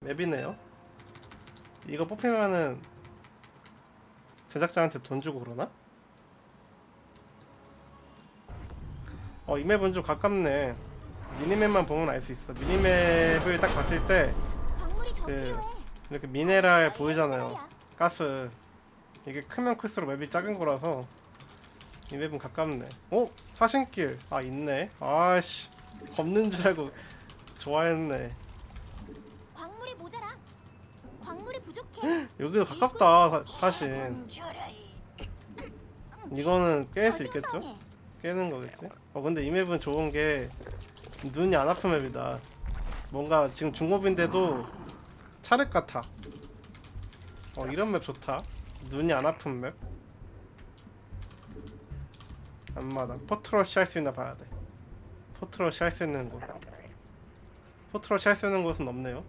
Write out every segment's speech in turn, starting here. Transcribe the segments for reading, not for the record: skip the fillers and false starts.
맵이네요. 이거 뽑히면은 제작자한테 돈 주고 그러나? 이 맵은 좀 가깝네. 미니맵만 보면 알 수 있어. 미니맵을 딱 봤을 때 이렇게 미네랄 보이잖아요. 가스. 이게 크면 클수록 맵이 작은 거라서 이 맵은 가깝네. 사신길. 있네. 아씨, 없는 줄 알고 좋아했네. 광물이 모자라. 광물이 부족해. 여기도 가깝다. 사신. 이거는 깰 수 있겠죠? 깨는 거겠지? 근데 이 맵은 좋은 게 눈이 안 아픈 맵이다. 뭔가 지금 중업인데도 차륵 같아. 이런 맵 좋다. 눈이 안 아픈 맵. 앞마당. 포트러시 할 수 있나 봐야 돼. 포트러시 할 수 있는 곳. 포트러시 할 수 있는 곳은 없네요.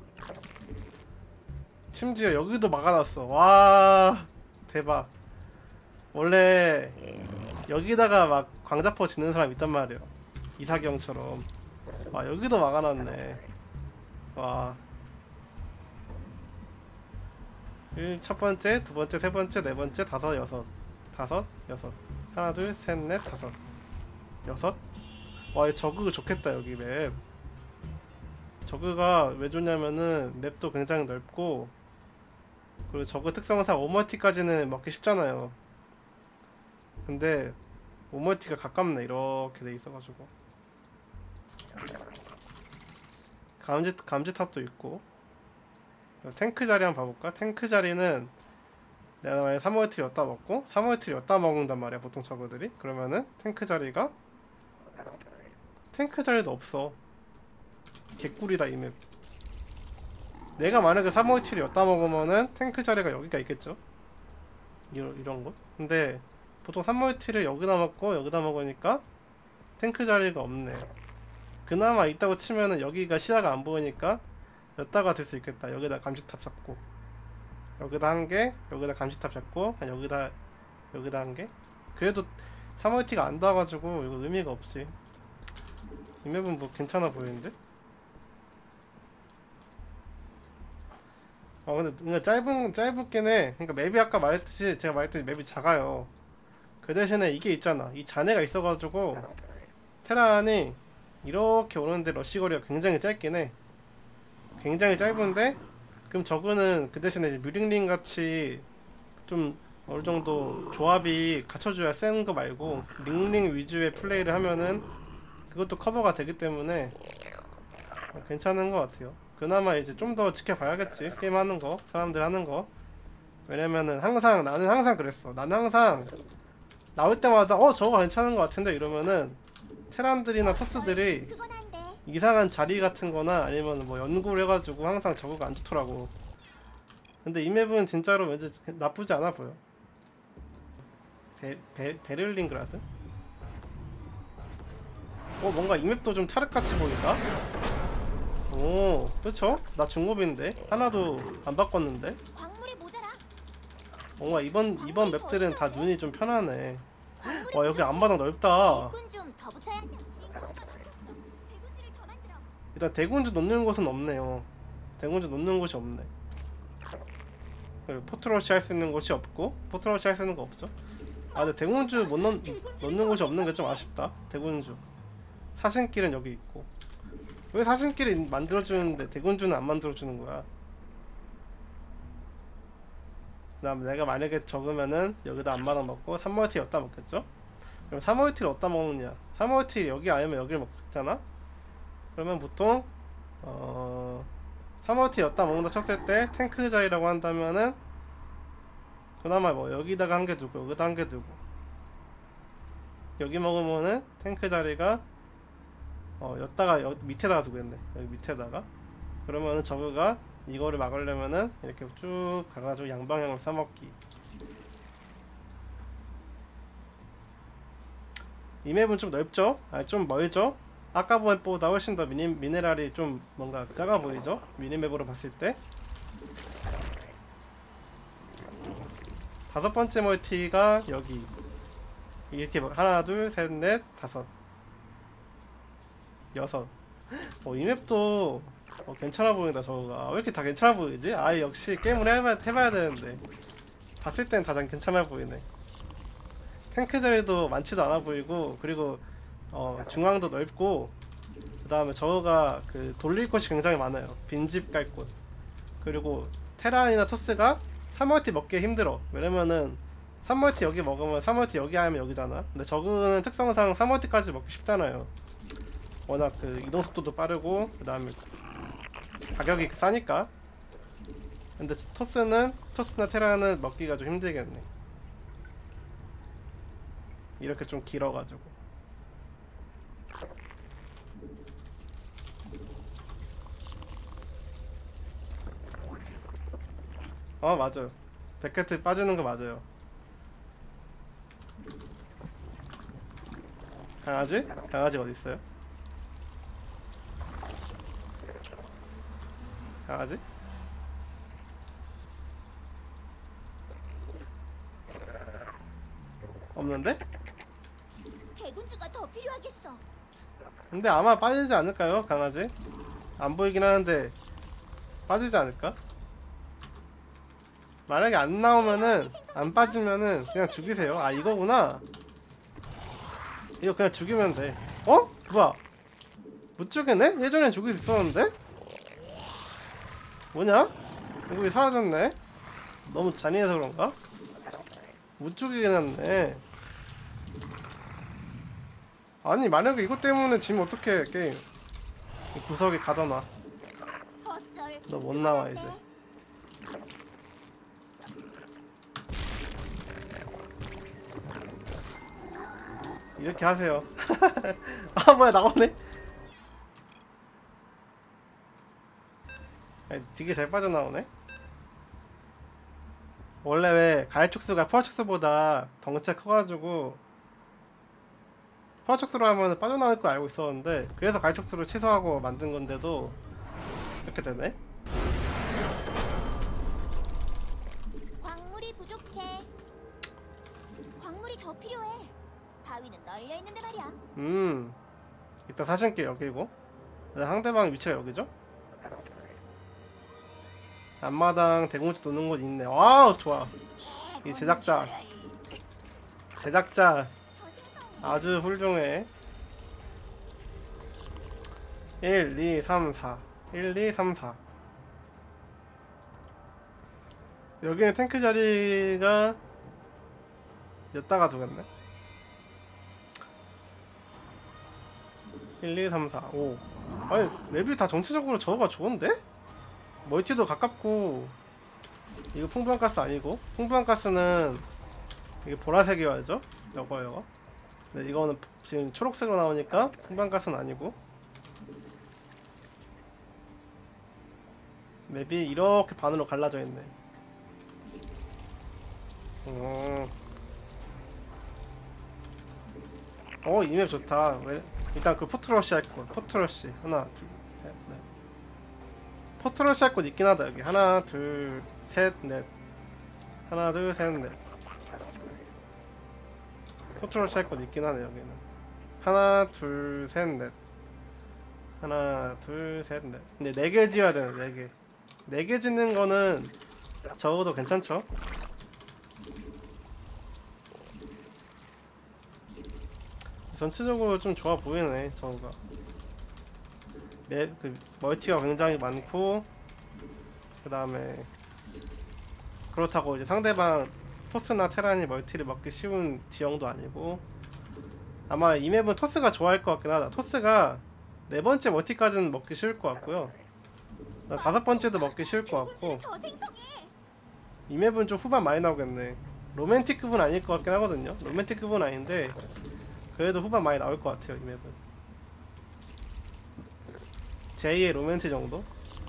심지어 여기도 막아놨어. 와, 대박. 원래 여기다가 막 광자포 짓는 사람 있단 말이에요. 이사경처럼. 여기도 막아놨네. 와. 첫 번째, 두 번째, 세 번째, 네 번째, 다섯, 여섯. 다섯, 여섯. 하나, 둘, 셋, 넷, 다섯. 여섯? 와, 이 저그 좋겠다, 여기 맵. 저그가 왜 좋냐면은 맵도 굉장히 넓고, 그리고 저그 특성상 오멀티까지는 먹기 쉽잖아요. 근데 오멀티가 가깝네. 이렇게 돼 있어가지고 감지탑도 있고. 탱크 자리 한번 봐볼까? 탱크 자리는 내가 만약에 3월트리 엿다 먹고 3월트리 엿다 먹는단 말이야 보통 저거들이. 그러면은 탱크 자리가 탱크 자리도 없어. 개꿀이다 이 맵. 내가 만약에 3월트리 엿다 먹으면은 탱크 자리가 여기가 있겠죠? 이런 곳. 근데 보통 3월트를 여기다 먹고 여기다 먹으니까 탱크 자리가 없네. 그나마 있다고 치면은 여기가 시야가 안 보이니까 여기다가 될 수 있겠다. 여기다 감시탑 잡고 여기다 한 개, 여기다 감시탑 잡고 여기다 한 개. 그래도 3월티가 안 닿아가지고 이거 의미가 없지. 이 맵은 뭐 괜찮아 보이는데? 근데 짧긴 해. 그러니까 맵이 아까 말했듯이 제가 말했듯이 맵이 작아요. 그 대신에 이게 있잖아. 이 잔해가 있어가지고 테란이 이렇게 오는데 러시 거리가 굉장히 짧긴 해. 굉장히 짧은데 그럼 저거는 그 대신에 이제 뮤링링 같이 좀 어느 정도 조합이 갖춰줘야 센 거 말고 링링 위주의 플레이를 하면은 그것도 커버가 되기 때문에 괜찮은 것 같아요. 그나마 이제 좀 더 지켜봐야겠지. 게임 하는 거, 사람들 하는 거. 왜냐면은 나는 항상 그랬어. 나는 항상 나올 때마다 저거 괜찮은 것 같은데 이러면은 테란들이나 토스들이 이상한 자리 같은 거나 아니면 뭐 연구를 해가지고 항상 저거가 안 좋더라고. 근데 이 맵은 진짜로 왠지 나쁘지 않아 보여. 베를린그라드? 뭔가 이 맵도 좀 차륵같이 보인다? 오, 그쵸? 나 중급인데? 하나도 안 바꿨는데? 뭔가 이번 맵들은 다 눈이 좀 편하네. 와, 여기 앞마당 넓다. 일단 대군주 놓는 곳은 없네요. 대군주 놓는 곳이 없네. 그리고 포트러시 할 수 있는 곳이 없고, 포트러시 할 수 있는 거 없죠? 근데 대군주 못 놓는 곳이 없는 게 좀 아쉽다. 대군주 사신길은 여기 있고. 왜 사신길이 만들어주는데 대군주는 안 만들어주는 거야? 그다음 내가 만약에 적으면은 여기다 앞마당 넣고 3멀티 엿다 먹겠죠? 그럼 3멀티를 어디다 먹느냐? 3멀티 여기 아니면 여기를 먹잖아? 그러면 보통 3멀티 엿다 먹는다 쳤을 때 탱크 자리라고 한다면은 그나마 뭐 여기다가 한 개 두고 여기다 한 개 두고 여기 먹으면은 탱크 자리가 엿다가 밑에다가 두겠네. 여기 밑에다가. 그러면은 저거가 이거를 막으려면은 이렇게 쭉 가가지고 양방향으로 싸먹기. 이 맵은 좀 넓죠? 좀 멀죠? 아까 맵보다 훨씬 더 미네랄이 좀 뭔가 작아 보이죠? 미니맵으로 봤을 때. 다섯 번째 멀티가 여기 이렇게 하나 둘 셋 넷 다섯 여섯. 이 맵도 괜찮아 보인다 저거가. 왜 이렇게 다 괜찮아 보이지? 아 역시 게임을 해봐야 되는데 봤을 땐 가장 괜찮아 보이네. 탱크 자리도 많지도 않아 보이고, 그리고 중앙도 넓고, 그 다음에 저거가 그 돌릴 곳이 굉장히 많아요. 빈집 갈 곳. 그리고 테란이나 토스가 3멀티 먹기 힘들어. 왜냐면은 3멀티 여기 먹으면 3멀티 여기 하면 여기잖아. 근데 저거는 특성상 3멀티까지 먹기 쉽잖아요. 워낙 그 이동 속도도 빠르고, 그 다음에 가격이 싸니까. 근데 토스나 테란은 먹기가 좀 힘들겠네. 이렇게 좀 길어가지고. 맞아요. 백캐트 빠지는 거 맞아요. 강아지? 강아지가 어디 있어요? 강아지? 없는데? 대군주가 더 필요하겠어. 근데 아마 빠지지 않을까요? 강아지? 안 보이긴 하는데 빠지지 않을까? 만약에 안 나오면은, 안 빠지면은 그냥 죽이세요. 아 이거구나. 이거 그냥 죽이면 돼. 뭐야? 못 죽이네? 예전엔 죽일 수 있었는데? 뭐냐? 이거 사라졌네? 너무 잔인해서 그런가? 못 죽이긴 했네. 아니 만약에 이것 때문에 지면 어떡해. 게임 이 구석에 가둬놔. 어쩔. 너 못 나와 이제. 이렇게 하세요. 아 뭐야 나오네. 아니, 되게 잘 빠져나오네. 원래 왜 가해촉수가 포화촉수보다 덩치가 커가지고 포화촉수로 하면 빠져나올 거 알고 있었는데, 그래서 가해촉수를 취소하고 만든 건데도 이렇게 되네. 광물이 부족해. 광물이 더 필요해. 바위는 널려 있는데 말이야. 이따 사신길 여기고, 상대방 위치가 여기죠? 앞마당 대공치 도는 곳 있네. 와우 좋아. 이 제작자 아주 훌륭해. 1, 2, 3, 4 1, 2, 3, 4 여기는 탱크 자리가 여기다가 두겠네. 1, 2, 3, 4, 5 아니 맵이 다 전체적으로 저거가 좋은데? 멀티도 가깝고. 이거 풍부한 가스 아니고, 풍부한 가스는 이게 보라색이어야죠. 이거 근데 이거는 지금 초록색으로 나오니까 풍부한 가스는 아니고. 맵이 이렇게 반으로 갈라져 있네. 이 맵 좋다. 일단 그 포트러시 할 거. 포트러시 하나 둘셋넷 포트러시 할 곳 있긴 하다. 여기 하나 둘 셋 넷 하나 둘 셋 넷 포트러시 할 곳 있긴 하네. 여기는 하나 둘 셋 넷 하나 둘 셋 넷. 근데 4개 지어야 되네. 4개 4개 짓는 거는 적어도 괜찮죠? 전체적으로 좀 좋아 보이네 저거가. 그 멀티가 굉장히 많고, 그 다음에 그렇다고 이제 상대방 토스나 테란이 멀티를 먹기 쉬운 지형도 아니고. 아마 이 맵은 토스가 좋아할 것 같긴 하다. 토스가 4번째 멀티까지는 먹기 쉬울 것 같고요. 5번째도 먹기 쉬울 것 같고. 더 생성해. 이 맵은 좀 후반 많이 나오겠네. 로맨틱급은 아닐 것 같긴 하거든요. 로맨틱급은 아닌데 그래도 후반 많이 나올 것 같아요. 이 맵은 제2의 로맨틱 정도?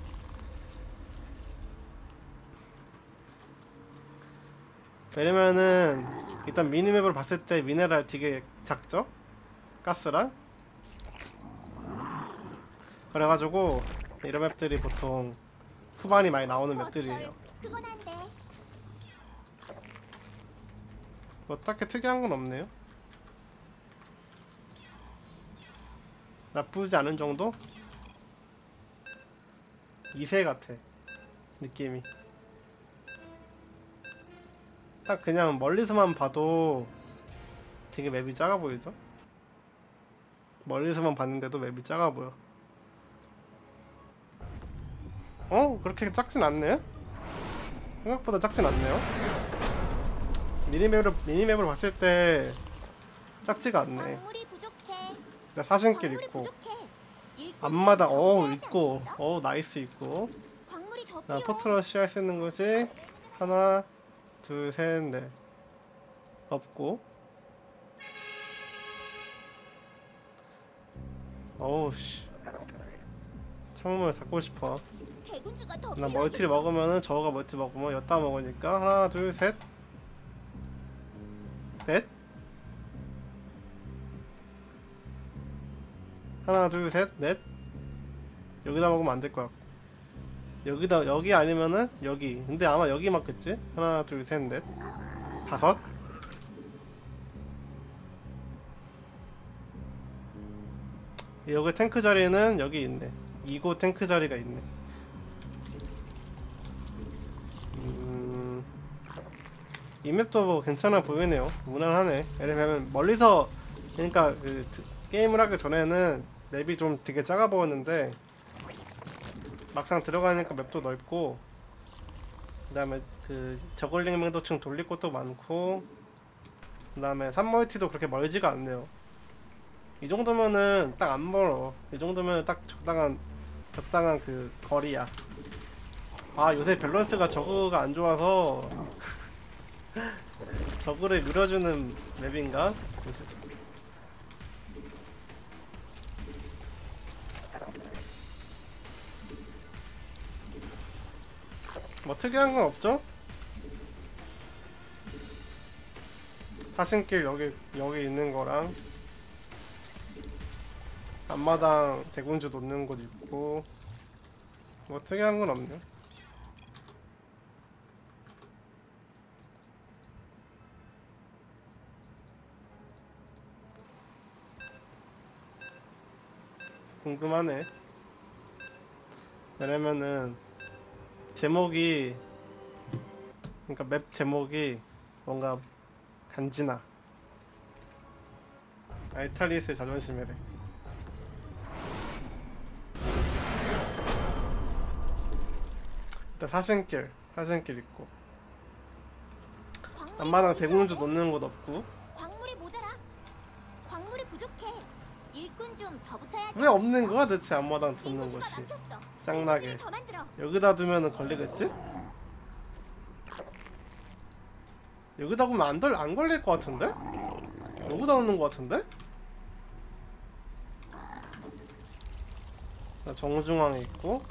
왜냐면은 일단 미니맵으로 봤을 때 미네랄 되게 작죠? 가스랑. 그래가지고 이런 맵들이 보통 후반이 많이 나오는 맵들이에요. 그건 안 돼. 뭐 딱히 특이한 건 없네요. 나쁘지 않은 정도? 2세 같아 느낌이. 딱 그냥 멀리서만 봐도 되게 맵이 작아 보이죠? 멀리서만 봤는데도 맵이 작아 보여. 그렇게 작진 않네? 생각보다 작진 않네요. 미니맵으로 봤을 때 작지가 않네. 광물이 부족해. 일단 사신길 광물이 있고 부족해. 일꾼 앞마당 좀 더 모자라지 있고 않겠어? 나이스 있고. 광물이 더 나 필요해. 포트러시 할 수 있는 곳이 하나 둘 셋 넷 없고. 어우 씨 창문을 닫고 싶어. 대군주가 더 나 필요하겠어? 멀티를 먹으면은 저거가 멀티 먹으면 엿다 먹으니까 하나 둘 셋 넷. 하나 둘 셋 넷. 여기다 먹으면 안 될 것 같고 여기다 여기 아니면은 여기. 근데 아마 여기 맞겠지? 하나 둘 셋 넷 다섯. 여기 탱크 자리는 여기 있네. 이곳 탱크 자리가 있네. 이 맵도 뭐 괜찮아 보이네요. 무난하네. 왜냐면 멀리서 그러니까 게임을 하기 전에는 맵이 좀 되게 작아 보였는데 막상 들어가니까 맵도 넓고 그 다음에 저글링 맹도층 돌릴 곳도 많고 그 다음에 산멀티도 그렇게 멀지가 않네요. 이 정도면은 딱 안 멀어. 이 정도면 딱 적당한 그 거리야. 아 요새 밸런스가 저그가 안 좋아서 저그를 밀어주는 맵인가? 요새. 뭐 특이한 건 없죠? 사신길 여기 있는 거랑 앞마당 대군주 놓는 곳 있고 뭐 특이한 건 없네요. 궁금하네. 왜냐면은 제목이 그러니까 맵 제목이 뭔가 간지나. 알탈리스의 자존심이래. 일단 사신길 있고 광물이 앞마당 더 대공주 필요해? 놓는 곳 없고. 광물이 모자라. 광물이 부족해. 일꾼 좀 더 붙여야지. 왜 없는 거야 대체 앞마당 놓는 인구수가 곳이. 막혔어. 짱나게. 대군주를 더 만들어. 여기다 두면은 걸리겠지? 여기다 보면 안 걸릴 것 같은데? 여기다 놓는 것 같은데? 자, 정중앙에 있고.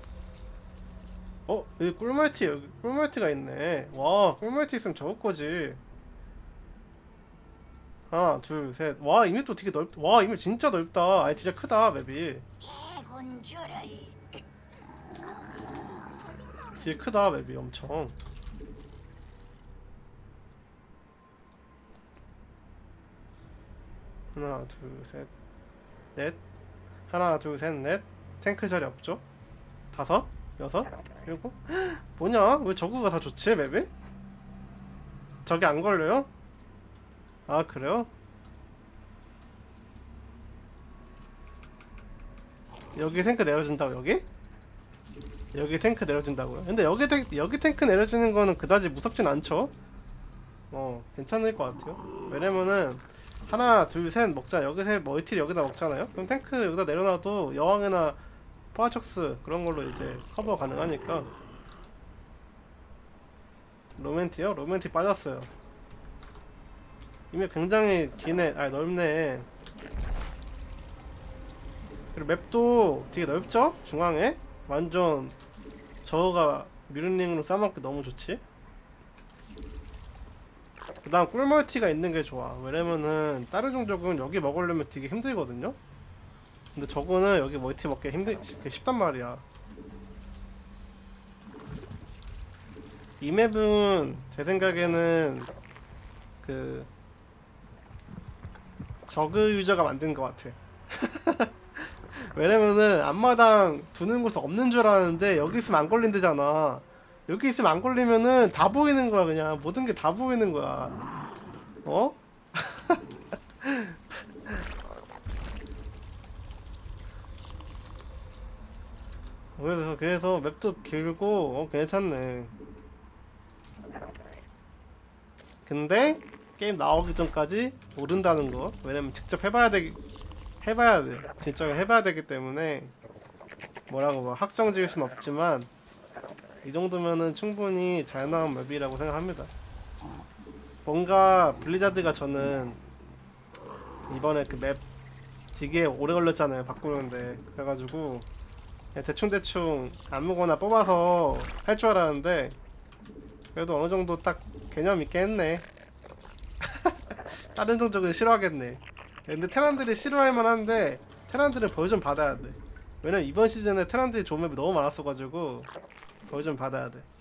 여기 꿀멀티가 있네. 와, 꿀멀티 있으면 저거 거지. 하나, 둘, 셋. 와, 이 맵도 되게 와, 이 맵 진짜 넓다. 아니, 진짜 크다, 맵이. 대군주를. 되게 크다, 맵이 엄청. 하나, 둘, 셋, 넷. 하나, 둘, 셋, 넷. 탱크 자리 없죠? 다섯, 여섯, 일곱. 뭐냐? 왜 저거가 다 좋지, 맵이? 저게 안 걸려요? 아, 그래요? 여기 탱크 내려진다고, 여기? 여기 탱크 내려진다고요? 근데 여기 탱크 내려지는 거는 그다지 무섭진 않죠? 괜찮을 것 같아요. 왜냐면은 하나, 둘, 셋 먹자. 여기서 멀티를 여기다 먹잖아요? 그럼 탱크 여기다 내려놔도 여왕이나 포화촉스 그런 걸로 이제 커버 가능하니까. 로맨티요? 로맨티 빠졌어요. 이미 굉장히 기네. 넓네. 그리고 맵도 되게 넓죠? 중앙에? 완전 저거가 뮤른링으로 싸먹기 너무 좋지? 그 다음 꿀멀티가 있는 게 좋아. 왜냐면은 다른 종족은 여기 먹으려면 되게 힘들거든요? 근데 저거는 여기 멀티 먹기 쉽단 말이야. 이 맵은 제 생각에는 저그 유저가 만든 것 같아. 왜냐면은 앞마당 두는 곳 없는 줄 알았는데 여기 있으면 안 걸린대잖아. 여기 있으면 안 걸리면은 다 보이는 거야. 그냥 모든 게 다 보이는 거야. 어? 그래서 맵도 길고 괜찮네. 근데 게임 나오기 전까지 모른다는 거. 왜냐면 직접 해봐야 돼. 진짜 해봐야 되기 때문에 뭐라고 뭐 확정 지을 순 없지만 이 정도면은 충분히 잘 나온 맵이라고 생각합니다. 뭔가 블리자드가 저는 이번에 그 맵 되게 오래 걸렸잖아요, 바꾸는데. 그래가지고 그냥 대충대충 아무거나 뽑아서 할 줄 알았는데 그래도 어느 정도 딱 개념 있게 했네. 다른 종족은 싫어하겠네. 근데 테란들이 싫어할 만한데 테란들은 벌 좀 받아야 돼. 왜냐면 이번 시즌에 테란들이 좋은 맵이 너무 많았어가지고 벌 좀 받아야 돼.